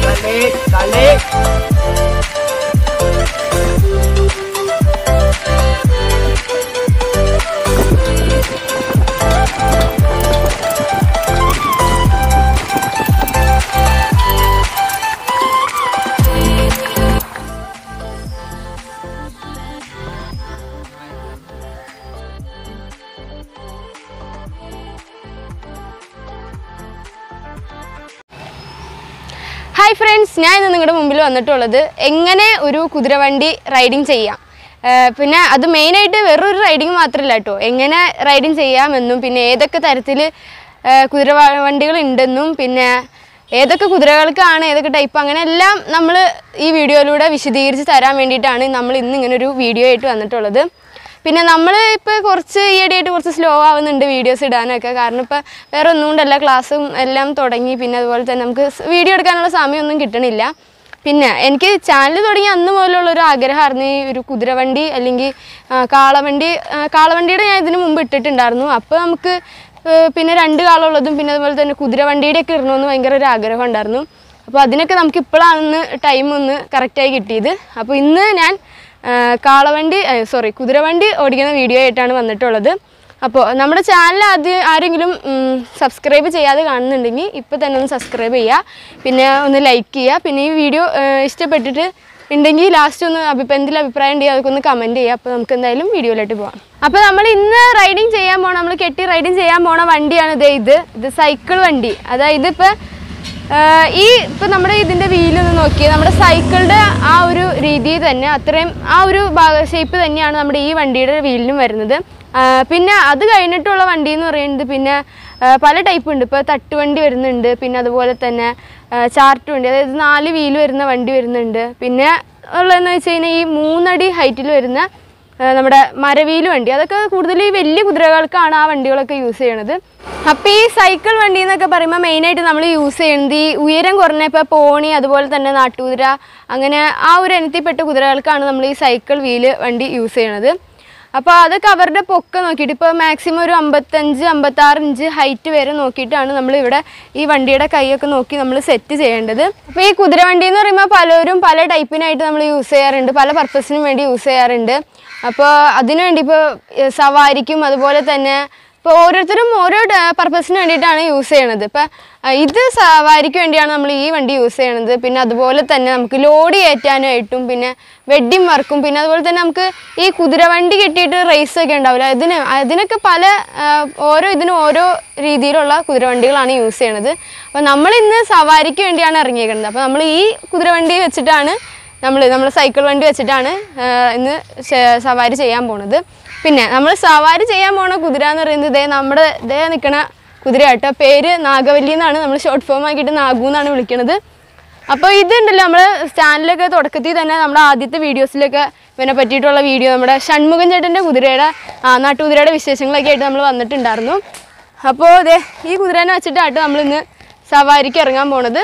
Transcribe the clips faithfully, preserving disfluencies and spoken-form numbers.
Balik, balik. Hi friends, ഞാൻ ഇന്ന് നിങ്ങളുടെ മുമ്പിൽ വന്നിട്ടുള്ളത് എങ്ങനെ ഒരു കുതിരവണ്ടി റൈഡിംഗ് ചെയ്യാം. പിന്നെ അത് മെയിൻ ആയിട്ട് വേറൊരു റൈഡിംഗ് മാത്രമല്ല ട്ടോ. എങ്ങനെ റൈഡിംഗ് ചെയ്യാമെന്നും പിന്നെ ഏതൊക്കെ തരത്തിൽ കുതിരവണ്ടികൾ ഉണ്ടെന്നും പിന്നെ ഏതൊക്കെ കുതിരകൾക്കാണ് ഏതൊക്കെ ടൈപ്പ് അങ്ങനെ എല്ലാം നമ്മൾ ഈ വീഡിയോയിലൂടെ വിശദീകരിച്ച് തരാൻ വേണ്ടിയിട്ടാണ് നമ്മൾ ഇന്ന് ഇങ്ങനെ ഒരു വീഡിയോ ആയിട്ട് വന്നിട്ടുള്ളത്. പിന്നെ നമ്മൾ ഇപ്പോൾ കുറച്ച് ഈയിടെയായിട്ട് കുറച്ച് സ്ലോ ആവുന്നുണ്ട് വീഡിയോസ് ഇടാനൊക്കെ. കാരണം ഇപ്പോൾ വേറെ ഒന്നും കൊണ്ടല്ല, ക്ലാസ്സും എല്ലാം തുടങ്ങി. പിന്നെ അതുപോലെ തന്നെ നമുക്ക് വീഡിയോ എടുക്കാനുള്ള സമയമൊന്നും കിട്ടണില്ല. പിന്നെ എനിക്ക് ചാനൽ തുടങ്ങി അന്ന് മുതലുള്ളൊരു ആഗ്രഹമായിരുന്നു ഈ ഒരു കുതിരവണ്ടി അല്ലെങ്കിൽ കാളവണ്ടി. കാളവണ്ടിയുടെ ഞാൻ ഇതിന് മുമ്പ് ഇട്ടിട്ടുണ്ടായിരുന്നു. അപ്പോൾ നമുക്ക് പിന്നെ രണ്ട് കാളമുള്ളതും പിന്നെ അതുപോലെ തന്നെ കുതിരവണ്ടിയുടെയൊക്കെ ഇടണമെന്ന് ഭയങ്കര ഒരു ആഗ്രഹം ഉണ്ടായിരുന്നു. അപ്പോൾ അതിനൊക്കെ നമുക്ക് ഇപ്പോഴാണ് ടൈം ഒന്ന് കറക്റ്റായി കിട്ടിയത്. അപ്പോൾ ഇന്ന് ഞാൻ കാളവണ്ടി സോറി കുതിരവണ്ടി ഓടിക്കുന്ന വീഡിയോ ആയിട്ടാണ് വന്നിട്ടുള്ളത്. അപ്പോൾ നമ്മുടെ ചാനൽ ആദ്യം ആരെങ്കിലും സബ്സ്ക്രൈബ് ചെയ്യാതെ കാണുന്നുണ്ടെങ്കിൽ ഇപ്പോൾ തന്നെ ഒന്ന് സബ്സ്ക്രൈബ് ചെയ്യുക, പിന്നെ ഒന്ന് ലൈക്ക് ചെയ്യുക. പിന്നെ ഈ വീഡിയോ ഇഷ്ടപ്പെട്ടിട്ട് ഉണ്ടെങ്കിൽ ലാസ്റ്റ് ഒന്ന് അഭിപ്രായം എന്തെങ്കിലും അഭിപ്രായം ഉണ്ടെങ്കിൽ അതൊക്കെ ഒന്ന് കമൻറ്റ് ചെയ്യുക. അപ്പോൾ നമുക്ക് എന്തായാലും വീഡിയോയിലോട്ട് പോകാം. അപ്പോൾ നമ്മൾ ഇന്ന് റൈഡിങ് ചെയ്യാൻ പോകണം, നമ്മൾ കെട്ടി റൈഡിങ് ചെയ്യാൻ പോണ വണ്ടിയാണ് ഇത് ഇത് ഇത് സൈക്കിൾ വണ്ടി. അതായത് ഇപ്പോൾ ഈ ഇപ്പം നമ്മുടെ ഇതിൻ്റെ വീലൊന്ന് നോക്കിയാൽ നമ്മുടെ സൈക്കിളുടെ ആ ഒരു രീതിയിൽ തന്നെ അത്രയും ആ ഒരു ഷേപ്പ് തന്നെയാണ് നമ്മുടെ ഈ വണ്ടിയുടെ വീലിനും വരുന്നത്. പിന്നെ അത് കഴിഞ്ഞിട്ടുള്ള വണ്ടി എന്ന് പറയുന്നത് പിന്നെ പല ടൈപ്പ് ഉണ്ട്. ഇപ്പോൾ തട്ടുവണ്ടി വരുന്നുണ്ട്, പിന്നെ അതുപോലെ തന്നെ ചാർട്ട് വണ്ടി, അതായത് നാല് വീല് വരുന്ന വണ്ടി വരുന്നുണ്ട്. പിന്നെ ഉള്ളതെന്ന് വെച്ച് കഴിഞ്ഞാൽ ഈ മൂന്നടി ഹൈറ്റിൽ വരുന്ന നമ്മുടെ മരവീല് വണ്ടി, അതൊക്കെ കൂടുതൽ ഈ വലിയ കുതിരകൾക്കാണ് ആ വണ്ടികളൊക്കെ യൂസ് ചെയ്യണത്. അപ്പോൾ ഈ സൈക്കിൾ വണ്ടി എന്നൊക്കെ പറയുമ്പോൾ മെയിനായിട്ട് നമ്മൾ യൂസ് ചെയ്യുന്നത് ഈ ഉയരം കുറഞ്ഞ ഇപ്പോൾ പോണി അതുപോലെ തന്നെ നാട്ടുകുതിര അങ്ങനെ ആ ഒരു ഇനത്തിൽപ്പെട്ട കുതിരകൾക്കാണ് നമ്മൾ ഈ സൈക്കിൾ വീല് വണ്ടി യൂസ് ചെയ്യണത്. അപ്പോൾ അതൊക്കെ അവരുടെ പൊക്കം നോക്കിയിട്ട് ഇപ്പോൾ മാക്സിമം ഒരു അമ്പത്തഞ്ച് അമ്പത്താറ് ഇഞ്ച് ഹൈറ്റ് വരെ നോക്കിയിട്ടാണ് നമ്മളിവിടെ ഈ വണ്ടിയുടെ കൈയൊക്കെ നോക്കി നമ്മൾ സെറ്റ് ചെയ്യേണ്ടത്. അപ്പോൾ ഈ കുതിരവണ്ടി എന്ന് പറയുമ്പോൾ പലരും പല ടൈപ്പിനായിട്ട് നമ്മൾ യൂസ് ചെയ്യാറുണ്ട്, പല പർപ്പസിനും വേണ്ടി യൂസ് ചെയ്യാറുണ്ട്. അപ്പോൾ അതിനുവേണ്ടി ഇപ്പോൾ സവാരിക്കും അതുപോലെ തന്നെ ഇപ്പോൾ ഓരോരുത്തരും ഓരോ പർപ്പസിന് വേണ്ടിയിട്ടാണ് യൂസ് ചെയ്യണത്. ഇപ്പം ഇത് സവാരിക്ക് വേണ്ടിയാണ് നമ്മൾ ഈ വണ്ടി യൂസ് ചെയ്യണത്. പിന്നെ അതുപോലെ തന്നെ നമുക്ക് ലോഡ് കയറ്റാനായിട്ടും പിന്നെ വെഡ്ഡിങ് വർക്കും പിന്നെ അതുപോലെ തന്നെ നമുക്ക് ഈ കുതിരവണ്ടി കെട്ടിയിട്ട് റേസൊക്കെ ഉണ്ടാവില്ല, അതിന് അതിനൊക്കെ പല ഓരോ ഇതിനും ഓരോ രീതിയിലുള്ള കുതിരവണ്ടികളാണ് യൂസ് ചെയ്യണത്. അപ്പോൾ നമ്മളിന്ന് സവാരിക്ക് വേണ്ടിയാണ് ഇറങ്ങിയേക്കുന്നത്. അപ്പോൾ നമ്മൾ ഈ കുതിരവണ്ടി വെച്ചിട്ടാണ് നമ്മൾ നമ്മൾ സൈക്കിൾ വണ്ടി വെച്ചിട്ടാണ് ഇന്ന് സവാരി ചെയ്യാൻ പോണത്. പിന്നെ നമ്മൾ സവാരി ചെയ്യാൻ പോണ കുതിര എന്ന് പറയുന്നത് ഇതേ നമ്മുടെ ഇതേ നിൽക്കണ കുതിര കേട്ടോ. പേര് നാഗവല്ലി എന്നാണ്, നമ്മൾ ഷോർട്ട് ഫോം ആക്കിയിട്ട് നാഗു എന്നാണ് വിളിക്കുന്നത്. അപ്പോൾ ഇതുണ്ടല്ലോ നമ്മൾ ചാനലൊക്കെ തുടക്കത്തിൽ തന്നെ നമ്മുടെ ആദ്യത്തെ വീഡിയോസിലൊക്കെ ഇതിനെ പറ്റിയിട്ടുള്ള വീഡിയോ നമ്മുടെ ഷൺമുഖൻ കുതിരയുടെ ആ നാട്ടുകുതിരയുടെ വിശേഷങ്ങളൊക്കെ ആയിട്ട് നമ്മൾ വന്നിട്ടുണ്ടായിരുന്നു. അപ്പോൾ ഇതേ ഈ കുതിരേനെ വെച്ചിട്ടാട്ടോ നമ്മളിന്ന് സവാരിക്ക് ഇറങ്ങാൻ പോണത്.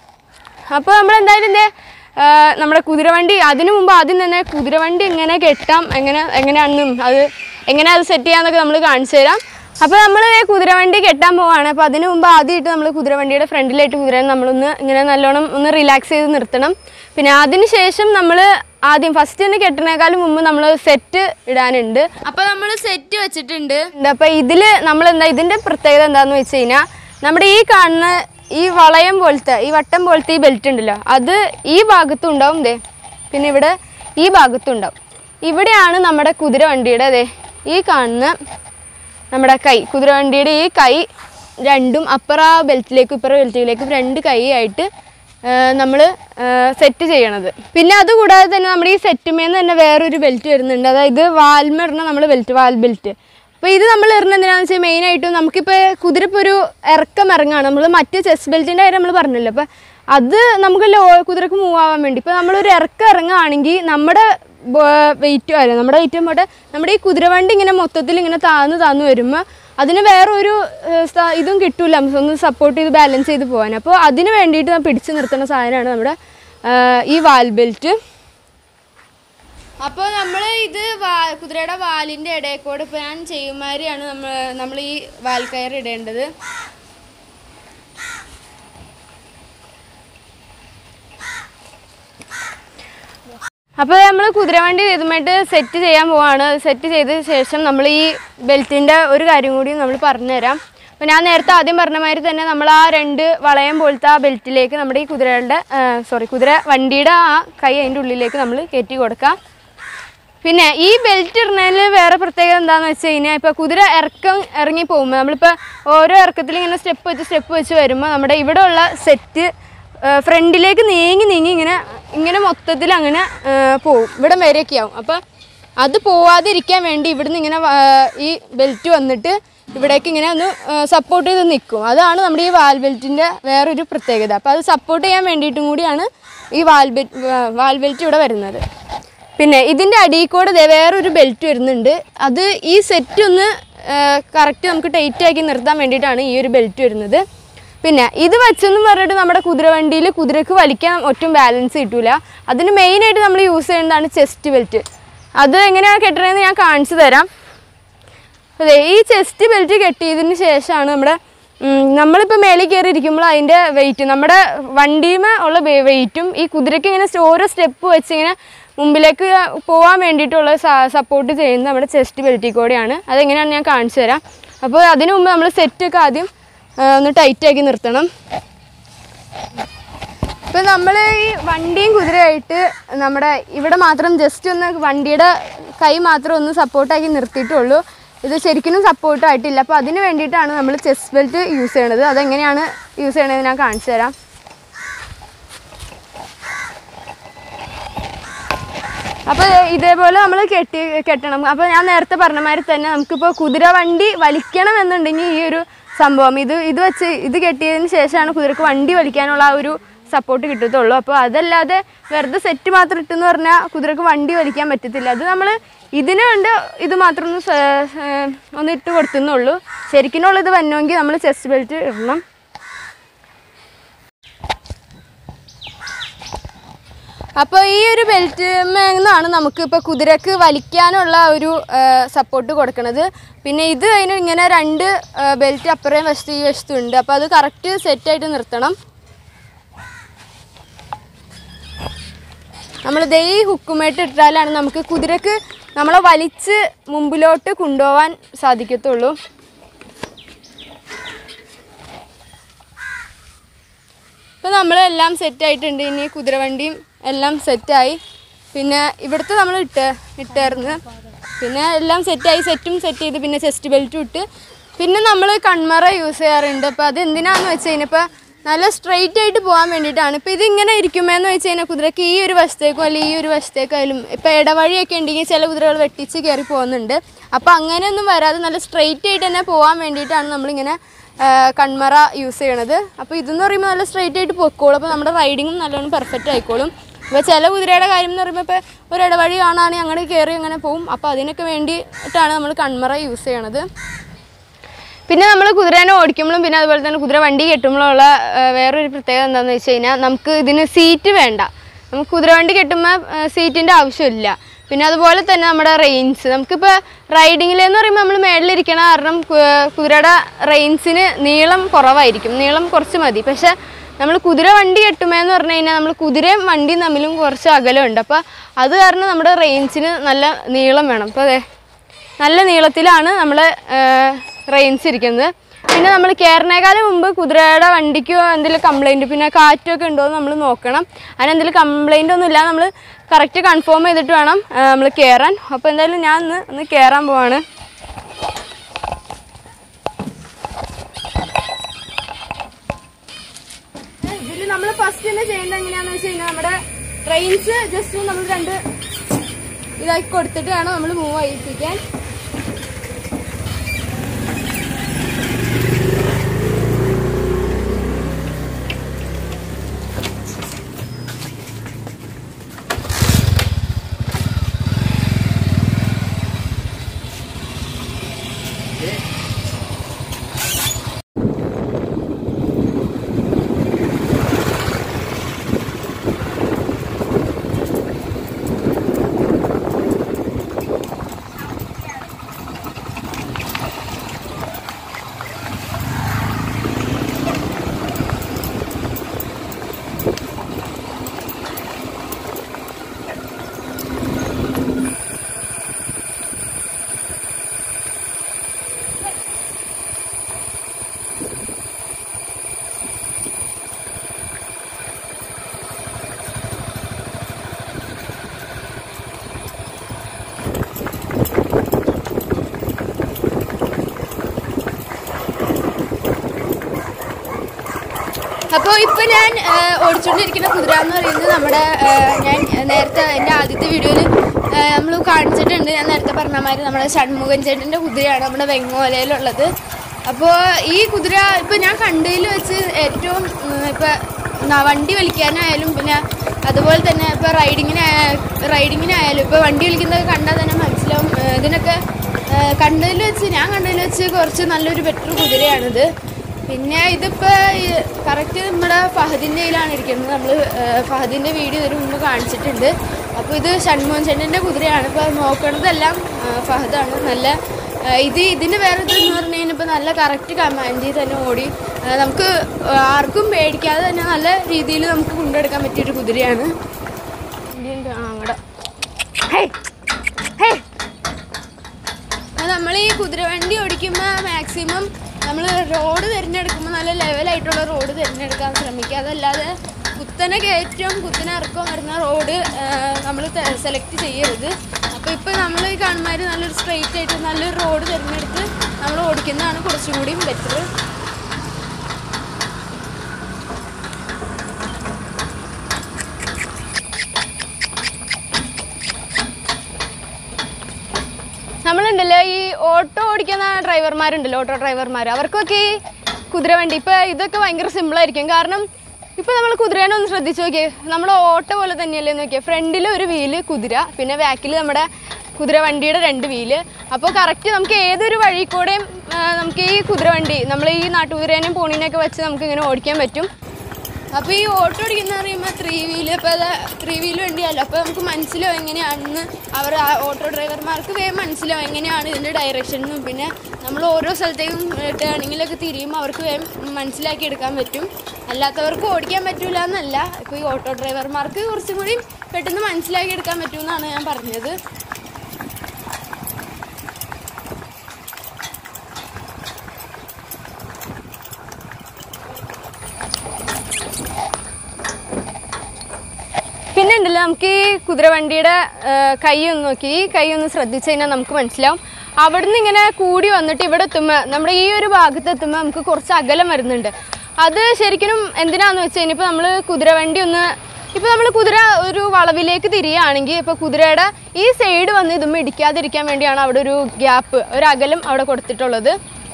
അപ്പോൾ നമ്മൾ എന്തായാലും ഇതേ നമ്മുടെ കുതിരവണ്ടി അതിനു മുമ്പ് ആദ്യം തന്നെ കുതിരവണ്ടി എങ്ങനെ കെട്ടാം എങ്ങനെ എങ്ങനെയാണെന്നും അത് എങ്ങനെ അത് സെറ്റ് ചെയ്യാമെന്നൊക്കെ നമ്മൾ കാണിച്ചു തരാം. അപ്പോൾ നമ്മൾ കുതിരവണ്ടി കെട്ടാൻ പോവുകയാണ്. അപ്പോൾ അതിന് മുമ്പ് ആദ്യമായിട്ട് നമ്മൾ കുതിരവണ്ടിയുടെ ഫ്രണ്ടിലായിട്ട് കുതിരനെ നമ്മളൊന്ന് ഇങ്ങനെ നല്ലോണം ഒന്ന് റിലാക്സ് ചെയ്ത് നിർത്തണം. പിന്നെ അതിന് ശേഷം നമ്മൾ ആദ്യം ഫസ്റ്റ് തന്നെ കെട്ടണേക്കാളും മുമ്പ് നമ്മൾ സെറ്റ് ഇടാനുണ്ട്. അപ്പോൾ നമ്മൾ സെറ്റ് വെച്ചിട്ടുണ്ട്. അപ്പോൾ ഇതിൽ നമ്മളെന്താ ഇതിൻ്റെ പ്രത്യേകത എന്താണെന്ന് വെച്ച് കഴിഞ്ഞാൽ നമ്മുടെ ഈ കാണുന്ന ഈ വളയം പോലത്തെ ഈ വട്ടം പോലത്തെ ഈ ബെൽറ്റ് ഉണ്ടല്ലോ, അത് ഈ ഭാഗത്തും ഉണ്ടാവും ദേ, പിന്നെ ഇവിടെ ഈ ഭാഗത്തും ഉണ്ടാവും. ഇവിടെയാണ് നമ്മുടെ കുതിരവണ്ടിയുടെ അതെ ഈ കാണുന്ന നമ്മുടെ കൈ, കുതിരവണ്ടിയുടെ ഈ കൈ രണ്ടും അപ്പുറ ബെൽറ്റിലേക്കും ഇപ്പുറ ബെൽറ്റിലേക്കും രണ്ട് കൈ ആയിട്ട് നമ്മൾ സെറ്റ് ചെയ്യണത്. പിന്നെ അതുകൂടാതെ തന്നെ നമ്മുടെ ഈ സെറ്റുമേന്ന് തന്നെ വേറൊരു ബെൽറ്റ് വരുന്നുണ്ട്, അതായത് വാൽമ ഇടുന്ന നമ്മൾ ബെൽറ്റ് വാൽ ബെൽറ്റ്. അപ്പോൾ ഇത് നമ്മൾ ഇടുന്നത് എന്തിനാണെന്ന് വെച്ചാൽ മെയിനായിട്ടും നമുക്കിപ്പോൾ കുതിര ഇപ്പോൾ ഒരു ഇറക്കം ഇറങ്ങുകയാണ്, നമ്മൾ മറ്റേ ചെസ്റ്റ് ബെൽറ്റിൻ്റെ കാര്യം നമ്മൾ പറഞ്ഞല്ലോ. അപ്പോൾ അത് നമുക്ക് ലോ കുതിരക്ക് മൂവ് ആവാൻ വേണ്ടി ഇപ്പോൾ നമ്മളൊരു ഇറക്കം ഇറങ്ങുകയാണെങ്കിൽ നമ്മുടെ വെയിറ്റ് അല്ല നമ്മുടെ വെയിറ്റ് പോട്ടെ നമ്മുടെ ഈ കുതിരവണ്ടി ഇങ്ങനെ മൊത്തത്തിൽ ഇങ്ങനെ താന്ന് താന്ന് വരുമ്പോൾ അതിന് വേറൊരു ഇതും കിട്ടില്ല, ഒന്ന് സപ്പോർട്ട് ചെയ്ത് ബാലൻസ് ചെയ്ത് പോകാൻ. അപ്പോൾ അതിന് വേണ്ടിയിട്ട് പിടിച്ച് നിർത്തുന്ന സാധനമാണ് നമ്മുടെ ഈ വാൽ ബെൽറ്റ്. അപ്പോൾ നമ്മൾ ഇത് വാ കുതിരയുടെ വാലിൻ്റെ ഇടയിൽക്കൂടെ ഇപ്പോൾ ഞാൻ ചെയ്യുമാരിയാണ് നമ്മൾ നമ്മൾ ഈ വാൽക്കയർ ഇടേണ്ടത്. അപ്പോൾ നമ്മൾ കുതിരവണ്ടി ഇതുമായിട്ട് സെറ്റ് ചെയ്യാൻ പോവാണ്. സെറ്റ് ചെയ്ത ശേഷം നമ്മൾ ഈ ബെൽറ്റിൻ്റെ ഒരു കാര്യം കൂടി നമ്മൾ പറഞ്ഞുതരാം. അപ്പോൾ ഞാൻ നേരത്തെ ആദ്യം പറഞ്ഞ മാതിരി തന്നെ നമ്മൾ ആ രണ്ട് വളയം പോലത്തെ ആ ബെൽറ്റിലേക്ക് നമ്മുടെ ഈ കുതിരകളുടെ സോറി കുതിര വണ്ടിയുടെ ആ കൈ അതിൻ്റെ ഉള്ളിലേക്ക് നമ്മൾ കയറ്റി കൊടുക്കാം. പിന്നെ ഈ ബെൽറ്റ് ഇടുന്നതിൽ വേറെ പ്രത്യേകത എന്താണെന്ന് വെച്ച് കഴിഞ്ഞാൽ ഇപ്പോൾ കുതിര ഇറക്കം ഇറങ്ങി പോകുമ്പോൾ നമ്മളിപ്പോൾ ഓരോ ഇറക്കത്തിൽ ഇങ്ങനെ സ്റ്റെപ്പ് വെച്ച് സ്റ്റെപ്പ് വെച്ച് വരുമ്പോൾ നമ്മുടെ ഇവിടെ ഉള്ള സെറ്റ് ഫ്രണ്ടിലേക്ക് നീങ്ങി നീങ്ങി ഇങ്ങനെ ഇങ്ങനെ മൊത്തത്തിൽ അങ്ങനെ പോവും, ഇവിടെ വരെയൊക്കെ ആവും. അപ്പോൾ അത് പോവാതിരിക്കാൻ വേണ്ടി ഇവിടുന്ന് ഇങ്ങനെ ഈ ബെൽറ്റ് വന്നിട്ട് ഇവിടേക്ക് ഇങ്ങനെ ഒന്ന് സപ്പോർട്ട് ചെയ്ത് നിൽക്കും. അതാണ് നമ്മുടെ ഈ വാൽ ബെൽറ്റിൻ്റെ വേറൊരു പ്രത്യേകത. അപ്പോൾ അത് സപ്പോർട്ട് ചെയ്യാൻ വേണ്ടിയിട്ടും കൂടിയാണ് ഈ വാൽ ബെൽറ്റ് വാൽ ബെൽറ്റ് ഇവിടെ വരുന്നത്. പിന്നെ ഇതിൻ്റെ അടിയിൽ കൂടെ വേറൊരു ബെൽറ്റ് വരുന്നുണ്ട്. അത് ഈ സെറ്റ് ഒന്ന് കറക്റ്റ് നമുക്ക് ടൈറ്റാക്കി നിർത്താൻ വേണ്ടിയിട്ടാണ് ഈ ഒരു ബെൽറ്റ് വരുന്നത്. പിന്നെ ഇത് വെച്ചെന്ന് പറഞ്ഞിട്ട് നമ്മുടെ കുതിരവണ്ടിയിൽ കുതിരക്ക് വലിക്കാൻ ഒട്ടും ബാലൻസ് കിട്ടില്ല. അതിന് മെയിനായിട്ട് നമ്മൾ യൂസ് ചെയ്യുന്നതാണ് ചെസ്റ്റ് ബെൽറ്റ്. അത് എങ്ങനെയാണ് കെട്ടണമെന്ന് ഞാൻ കാണിച്ചു തരാം. അതെ, ഈ ചെസ്റ്റ് ബെൽറ്റ് കെട്ടിയതിന് ശേഷമാണ് നമ്മുടെ നമ്മളിപ്പോൾ മേളിൽ കയറി ഇരിക്കുമ്പോൾ അതിൻ്റെ വെയിറ്റ് നമ്മുടെ വണ്ടിയുമേ ഉള്ള വെയിറ്റും ഈ കുതിരയ്ക്ക് ഇങ്ങനെ ഓരോ സ്റ്റെപ്പ് വെച്ച് ഇങ്ങനെ മുമ്പിലേക്ക് പോകാൻ വേണ്ടിയിട്ടുള്ള സപ്പോർട്ട് ചെയ്യുന്നത് നമ്മുടെ ചെസ്റ്റ് ബെൽറ്റിൽ കൂടെയാണ്. അതെങ്ങനെയാണെന്ന് ഞാൻ കാണിച്ചു തരാം. അപ്പോൾ അതിനു മുമ്പ് നമ്മൾ സെറ്റൊക്കെ ആദ്യം ഒന്ന് ടൈറ്റാക്കി നിർത്തണം. ഇപ്പം നമ്മൾ ഈ വണ്ടിയും കുതിരയായിട്ട് നമ്മുടെ ഇവിടെ മാത്രം ജസ്റ്റ് ഒന്ന് വണ്ടിയുടെ കൈ മാത്രം ഒന്ന് സപ്പോർട്ടാക്കി നിർത്തിയിട്ടുള്ളൂ. ഇത് ശരിക്കും സപ്പോർട്ടായിട്ടില്ല. അപ്പോൾ അതിന് വേണ്ടിയിട്ടാണ് നമ്മൾ ചെസ്റ്റ് ബെൽറ്റ് യൂസ് ചെയ്യണത്. അതെങ്ങനെയാണ് യൂസ് ചെയ്യണത് ഞാൻ കാണിച്ചു തരാം. അപ്പോൾ ഇതേപോലെ നമ്മൾ കെട്ടി കെട്ടണം. അപ്പോൾ ഞാൻ നേരത്തെ പറഞ്ഞ മാതിരി തന്നെ നമുക്കിപ്പോൾ കുതിര വണ്ടി വലിക്കണം എന്നുണ്ടെങ്കിൽ ഈ ഒരു സംഭവം ഇത് ഇത് വെച്ച് ഇത് കെട്ടിയതിന് ശേഷമാണ് കുതിരക്ക് വണ്ടി വലിക്കാനുള്ള ആ ഒരു സപ്പോർട്ട് കിട്ടത്തുള്ളൂ. അപ്പോൾ അതല്ലാതെ വെറുതെ സെറ്റ് മാത്രം ഇട്ടെന്ന് പറഞ്ഞാൽ കുതിരക്ക് വണ്ടി വലിക്കാൻ പറ്റത്തില്ല. അത് നമ്മൾ ഇതിന് വേണ്ട ഇത് മാത്രം ഒന്ന് ഒന്ന് ഇട്ട് കൊടുത്തുന്നുള്ളൂ. ശരിക്കുള്ളത് വരണമെങ്കിൽ നമ്മൾ ചെസ്റ്റ് ബെൽറ്റ് ഇടണം. അപ്പോൾ ഈ ഒരു ബെൽറ്റ് നിന്നാണ് നമുക്കിപ്പോൾ കുതിരക്ക് വലിക്കാനുള്ള ഒരു സപ്പോർട്ട് കൊടുക്കുന്നത്. പിന്നെ ഇത് അതിന് ഇങ്ങനെ രണ്ട് ബെൽറ്റ് അപ്പുറയും വശത്ത് ഈ വശത്തും ഉണ്ട്. അപ്പോൾ അത് കറക്റ്റ് സെറ്റായിട്ട് നിർത്തണം. നമ്മൾ ദേ ഈ ഹുക്കുമായിട്ട് ഇട്ടാലാണ് നമുക്ക് കുതിരക്ക് നമ്മളെ വലിച്ച് മുമ്പിലോട്ട് കൊണ്ടുപോകാൻ സാധിക്കത്തുള്ളൂ. ഇപ്പോൾ നമ്മളെല്ലാം സെറ്റായിട്ടുണ്ട്. ഇനി കുതിരവണ്ടിയും എല്ലാം സെറ്റായി. പിന്നെ ഇവിടുത്തെ നമ്മൾ ഇട്ട് ഇട്ടായിരുന്നു. പിന്നെ എല്ലാം സെറ്റായി, സെറ്റും സെറ്റ് ചെയ്ത് പിന്നെ ചെസ്റ്റ് ബെൽറ്റും ഇട്ട് പിന്നെ നമ്മൾ കൺമറ യൂസ് ചെയ്യാറുണ്ട്. അപ്പോൾ അത് എന്തിനാണെന്ന് വെച്ച് കഴിഞ്ഞാൽ ഇപ്പോൾ നല്ല സ്ട്രെയിറ്റ് ആയിട്ട് പോകാൻ വേണ്ടിയിട്ടാണ്. ഇപ്പോൾ ഇതിങ്ങനെ ഇരിക്കുമെന്ന് വെച്ച് കഴിഞ്ഞാൽ കുതിരക്ക് ഈ ഒരു വശത്തേക്കോ അല്ലെങ്കിൽ ഈ ഒരു വശത്തേക്കായാലും ഇപ്പോൾ ഇടവഴിയൊക്കെ ഉണ്ടെങ്കിൽ ചില കുതിരകൾ വെട്ടിച്ച് കയറി പോകുന്നുണ്ട്. അപ്പോൾ അങ്ങനെയൊന്നും വരാതെ നല്ല സ്ട്രെയിറ്റ് ആയിട്ട് തന്നെ പോകാൻ വേണ്ടിയിട്ടാണ് നമ്മളിങ്ങനെ കൺമറ യൂസ് ചെയ്യണത്. അപ്പോൾ ഇതെന്ന് പറയുമ്പോൾ നല്ല സ്ട്രെയിറ്റ് ആയിട്ട് പൊക്കോളും. അപ്പോൾ നമ്മുടെ റൈഡിങ്ങും നല്ലോണം പെർഫെക്റ്റ് ആയിക്കോളും. ഇപ്പോൾ ചില കുതിരയുടെ കാര്യം എന്ന് പറയുമ്പോൾ ഇപ്പോൾ ഒരു ഇടവഴി കാണുകയാണെങ്കിൽ അങ്ങനെ കയറി അങ്ങനെ പോകും. അപ്പോൾ അതിനൊക്കെ വേണ്ടിയിട്ടാണ് നമ്മൾ കൺമറ യൂസ് ചെയ്യണത്. പിന്നെ നമ്മൾ കുതിരേനെ ഓടിക്കുമ്പോഴും പിന്നെ അതുപോലെ തന്നെ കുതിര വണ്ടി കെട്ടുമ്പോഴുള്ള വേറൊരു പ്രത്യേകത എന്താണെന്ന് വെച്ച് കഴിഞ്ഞാൽ നമുക്ക് ഇതിന് സീറ്റ് വേണ്ട. നമുക്ക് കുതിരവണ്ടി കെട്ടുമ്പോൾ സീറ്റിൻ്റെ ആവശ്യമില്ല. പിന്നെ അതുപോലെ തന്നെ നമ്മുടെ റെയിൻസ് നമുക്കിപ്പോൾ റൈഡിങ്ങിലെന്ന് പറയുമ്പോൾ നമ്മൾ മേളിലിരിക്കണ കാരണം കുതിരയുടെ റെയിൻസിന് നീളം കുറവായിരിക്കും, നീളം കുറച്ച് മതി. പക്ഷേ നമ്മൾ കുതിര വണ്ടി കെട്ടുമെന്ന് പറഞ്ഞു കഴിഞ്ഞാൽ നമ്മൾ കുതിരയും വണ്ടിയും തമ്മിലും കുറച്ച് അകലമുണ്ട്. അപ്പോൾ അത് കാരണം നമ്മുടെ റെയിൻസിന് നല്ല നീളം വേണം. അപ്പോൾ അതെ നല്ല നീളത്തിലാണ് നമ്മൾ റെയിൻസ് ഇരിക്കുന്നത്. പിന്നെ നമ്മൾ കയറിനേക്കാളും മുമ്പ് കുതിരയുടെ വണ്ടിക്കോ എന്തെങ്കിലും കംപ്ലയിൻറ്റ് പിന്നെ കാറ്റൊക്കെ ഉണ്ടോ എന്ന് നമ്മൾ നോക്കണം. അതിന് എന്തെങ്കിലും കംപ്ലയിൻ്റ് ഒന്നും ഇല്ല നമ്മൾ കറക്റ്റ് കൺഫേം ചെയ്തിട്ട് വേണം നമ്മൾ കയറാൻ. അപ്പോൾ എന്തായാലും ഞാൻ ഒന്ന് ഒന്ന് കയറാൻ പോവാണ്. ഇതിൽ നമ്മൾ ഫസ്റ്റ് തന്നെ ചെയ്യേണ്ടത് എങ്ങനെയാണെന്ന് വെച്ച് കഴിഞ്ഞാൽ നമ്മുടെ റെയിൻസ് ജസ്റ്റ് നമ്മൾ രണ്ട് ഇതാക്കി കൊടുത്തിട്ട് വേണം നമ്മൾ മൂവ് ചെയ്യിപ്പിക്കാൻ. അപ്പോൾ ഇപ്പോൾ ഞാൻ ഓടിച്ചുകൊണ്ടിരിക്കുന്ന കുതിര എന്ന് പറയുന്നത് നമ്മുടെ ഞാൻ നേരത്തെ എൻ്റെ ആദ്യത്തെ വീഡിയോയിൽ നമ്മൾ കാണിച്ചിട്ടുണ്ട്. ഞാൻ നേരത്തെ പറഞ്ഞ മാതിരി നമ്മുടെ ഷൺമുഖൻ ചേട്ടൻ്റെ കുതിരയാണ് നമ്മുടെ വെങ്ങോലയിലുള്ളത്. അപ്പോൾ ഈ കുതിര ഇപ്പോൾ ഞാൻ കണ്ടതിൽ വെച്ച് ഏറ്റവും ഇപ്പോൾ വണ്ടി വലിക്കാനായാലും പിന്നെ അതുപോലെ തന്നെ ഇപ്പോൾ റൈഡിങ്ങിന് റൈഡിങ്ങിനായാലും ഇപ്പോൾ വണ്ടി വലിക്കുന്നത് കണ്ടാൽ തന്നെ മനസ്സിലാവും. ഇതിനൊക്കെ കണ്ടതിൽ വെച്ച് ഞാൻ കണ്ടതിൽ വെച്ച് കുറച്ച് നല്ലൊരു ബെറ്റർ കുതിരയാണിത്. പിന്നെ ഇതിപ്പോൾ കറക്റ്റ് നമ്മുടെ ഫഹദിൻ്റെ കയ്യിലാണ് ഇരിക്കുന്നത്. നമ്മൾ ഫഹദിൻ്റെ വീഡിയോ ഇതിന് മുമ്പ് കാണിച്ചിട്ടുണ്ട്. അപ്പോൾ ഇത് ഷൺമുഖൻ ചേട്ടൻ്റെ കുതിരയാണ്. ഇപ്പോൾ നോക്കണതെല്ലാം ഫഹദാണ്. നല്ല ഇത് ഇതിന് വേറെ ഇതെന്ന് പറഞ്ഞു കഴിഞ്ഞാൽ ഇപ്പോൾ നല്ല കറക്റ്റ് കമാൻഡിൽ തന്നെ ഓടി നമുക്ക് ആർക്കും പേടിക്കാതെ തന്നെ നല്ല രീതിയിൽ നമുക്ക് കൊണ്ടെടുക്കാൻ പറ്റിയൊരു കുതിരയാണ്. അങ്ങടെ നമ്മൾ ഈ കുതിരവണ്ടി ഓടിക്കുമ്പോൾ മാക്സിമം നമ്മൾ റോഡ് തിരഞ്ഞെടുക്കുമ്പോൾ നല്ല ലെവലായിട്ടുള്ള റോഡ് തിരഞ്ഞെടുക്കാൻ ശ്രമിക്കുക. അതല്ലാതെ കുത്തനെ കയറ്റം കുത്തനെ ഇറക്കം വരുന്ന റോഡ് നമ്മൾ സെലക്ട് ചെയ്യരുത്. അപ്പോൾ ഇപ്പോൾ നമ്മൾ ഈ കാണുന്നവർ നല്ലൊരു സ്ട്രെയിറ്റ് ആയിട്ട് നല്ലൊരു റോഡ് തിരഞ്ഞെടുത്ത് നമ്മൾ ഓടിക്കുന്നതാണ് കുറച്ചും കൂടിയും ബെറ്റർ. നമ്മളുണ്ടല്ലോ ഈ ഓട്ടോ ഓടിക്കുന്ന ഡ്രൈവർമാരുണ്ടല്ലോ, ഓട്ടോ ഡ്രൈവർമാർ, അവർക്കൊക്കെ ഈ കുതിരവണ്ടി ഇപ്പോൾ ഇതൊക്കെ ഭയങ്കര സിമ്പിളായിരിക്കും. കാരണം ഇപ്പോൾ നമ്മൾ കുതിരേനെ ഒന്ന് ശ്രദ്ധിച്ച് നോക്കിയേ, നമ്മൾ ഓട്ടോ പോലെ തന്നെയല്ലേ നോക്കിയേ. ഫ്രണ്ടിൽ ഒരു വീല് കുതിര, പിന്നെ ബാക്കിൽ നമ്മുടെ കുതിരവണ്ടിയുടെ രണ്ട് വീല്. അപ്പോൾ കറക്റ്റ് നമുക്ക് ഏതൊരു വഴി കൂടെയും നമുക്ക് ഈ കുതിരവണ്ടി നമ്മൾ ഈ നാട്ടുകുതിരേനെയും പോണീനെയൊക്കെ വെച്ച് നമുക്ക് ഇങ്ങനെ ഓടിക്കാൻ പറ്റും. അപ്പോൾ ഈ ഓട്ടോ ഓടിക്കുന്ന പറയുമ്പോൾ ത്രീ വീല് ഇപ്പോൾ അത് ത്രീ വീല് വണ്ടിയല്ല. അപ്പോൾ നമുക്ക് മനസ്സിലാവും എങ്ങനെയാണെന്ന് അവർ ഓട്ടോ ഡ്രൈവർമാർക്ക് വേഗം മനസ്സിലാവും എങ്ങനെയാണ് ഇതിൻ്റെ ഡയറക്ഷനും. പിന്നെ നമ്മൾ ഓരോ സ്ഥലത്തേക്കും ടേണിങ്ങിലൊക്കെ തിരിയുമ്പോൾ അവർക്ക് വേഗം മനസ്സിലാക്കി എടുക്കാൻ പറ്റും. അല്ലാത്തവർക്ക് ഓടിക്കാൻ പറ്റില്ല എന്നല്ല, ഇപ്പോൾ ഈ ഓട്ടോ ഡ്രൈവർമാർക്ക് കുറച്ചും കൂടി പെട്ടെന്ന് മനസ്സിലാക്കി എടുക്കാൻ പറ്റുമെന്നാണ് ഞാൻ പറഞ്ഞത്. പിന്നെ ഉണ്ടല്ലോ നമുക്ക് ഈ കുതിരവണ്ടിയുടെ കൈ ഒന്ന് നോക്കി, ഈ കൈ ഒന്ന് ശ്രദ്ധിച്ചു കഴിഞ്ഞാൽ നമുക്ക് മനസ്സിലാവും. അവിടെ നിന്ന് ഇങ്ങനെ കൂടി വന്നിട്ട് ഇവിടെ എത്തുമ്പോൾ നമ്മുടെ ഈ ഒരു ഭാഗത്ത് എത്തുമ്പോൾ നമുക്ക് കുറച്ച് അകലം വരുന്നുണ്ട്. അത് ശരിക്കും എന്തിനാന്ന് വെച്ച് കഴിഞ്ഞാൽ ഇപ്പോൾ നമ്മൾ കുതിരവണ്ടി ഒന്ന് ഇപ്പോൾ നമ്മൾ കുതിര ഒരു വളവിലേക്ക് തിരിയുകയാണെങ്കിൽ ഇപ്പോൾ കുതിരയുടെ ഈ സൈഡ് വന്ന് ഇതുമ്പോൾ ഇടിക്കാതിരിക്കാൻ വേണ്ടിയാണ് അവിടെ ഒരു ഗ്യാപ്പ്, ഒരു അകലം അവിടെ കൊടുത്തിട്ടുള്ളത്.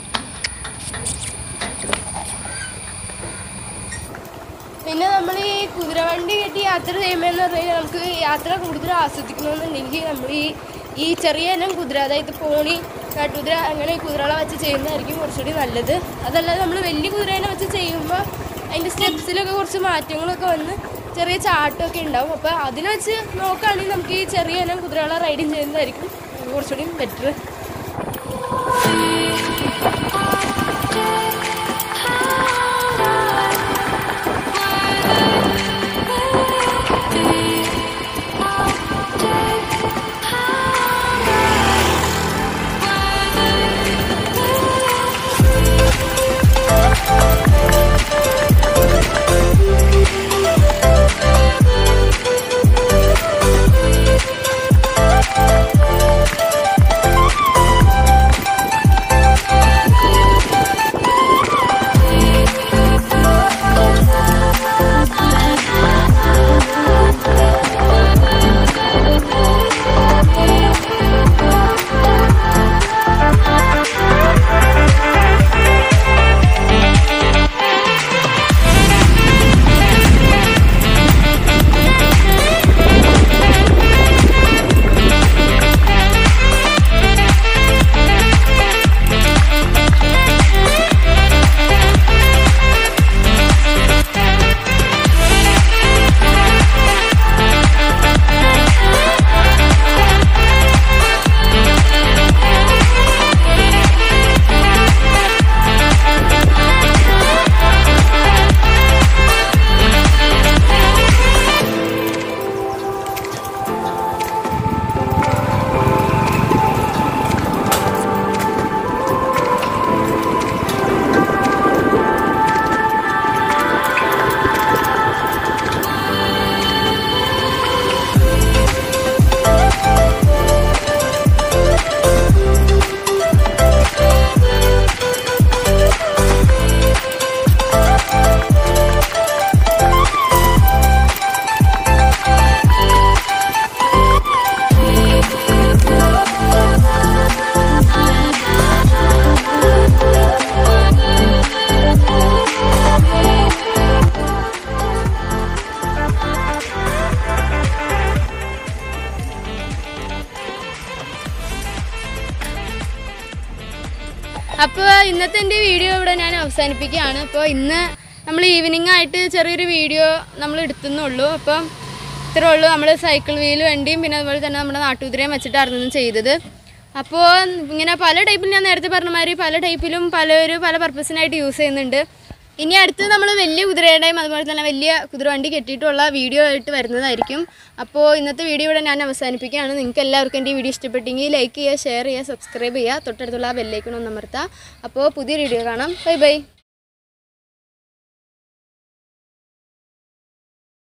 പിന്നെ നമ്മൾ ഈ കുതിരവണ്ടി കെട്ടി യാത്ര ചെയ്യുമ്പോൾ എന്ന് പറഞ്ഞു കഴിഞ്ഞാൽ നമുക്ക് യാത്ര കൂടുതൽ ആസ്വദിക്കണമെന്നുണ്ടെങ്കിൽ നമ്മൾ ഈ ഈ ചെറിയ ഇനം കുതിര, അതായത് പോണി, കാട്ടുകുതിര, അങ്ങനെ ഈ കുതിരകളെ വെച്ച് ചെയ്യുന്നതായിരിക്കും കുറച്ചുകൂടി നല്ലത്. അതല്ലാതെ നമ്മൾ വലിയ കുതിരേനെ വെച്ച് ചെയ്യുമ്പോൾ അതിൻ്റെ സ്റ്റെപ്സിലൊക്കെ കുറച്ച് മാറ്റങ്ങളൊക്കെ വന്ന് ചെറിയ ചാട്ടമൊക്കെ ഉണ്ടാവും. അപ്പോൾ അതിനെ വെച്ച് നോക്കുകയാണെങ്കിൽ നമുക്ക് ഈ ചെറിയ ഇനം കുതിരകളെ റൈഡിങ് ചെയ്യുന്നതായിരിക്കും കുറച്ചുകൂടി ബെറ്റർ. അപ്പോൾ ഇന്നത്തെ എൻ്റെ വീഡിയോ ഇവിടെ ഞാൻ അവസാനിപ്പിക്കുകയാണ്. അപ്പോൾ ഇന്ന് നമ്മൾ ഈവനിങ് ആയിട്ട് ചെറിയൊരു വീഡിയോ നമ്മൾ എടുത്തുന്നുള്ളൂ. അപ്പം ഇത്രേ ഉള്ളൂ. നമ്മൾ സൈക്കിൾ വീൽ വണ്ടിയും പിന്നെ അതുപോലെ തന്നെ നമ്മുടെ നാട്ടുകുതിരയും വെച്ചിട്ടായിരുന്നു ചെയ്തത്. അപ്പോൾ ഇങ്ങനെ പല ടൈപ്പിൽ ഞാൻ നേരത്തെ പറഞ്ഞ മാതിരി പല ടൈപ്പിലും പലരും പല പർപ്പസിനായിട്ട് യൂസ് ചെയ്യുന്നുണ്ട്. ഇനി അടുത്ത് നമ്മൾ വലിയ കുതിരയുടെയും അതുപോലെ തന്നെ വലിയ കുതിരവണ്ടി കെട്ടിയിട്ടുള്ള വീഡിയോ ആയിട്ട് വരുന്നതായിരിക്കും. അപ്പോൾ ഇന്നത്തെ വീഡിയോ ഇവിടെ ഞാൻ അവസാനിപ്പിക്കുകയാണ്. നിങ്ങൾക്ക് എല്ലാവർക്കും എൻ്റെ ഈ വീഡിയോ ഇഷ്ടപ്പെട്ടെങ്കിൽ ലൈക്ക് ചെയ്യുക, ഷെയർ ചെയ്യുക, സബ്സ്ക്രൈബ് ചെയ്യുക, തൊട്ടടുത്തുള്ള ആ ബെല്ലൈക്കൺ ഒന്ന് അമർത്തുക. അപ്പോൾ പുതിയ വീഡിയോ കാണാം. Bye by.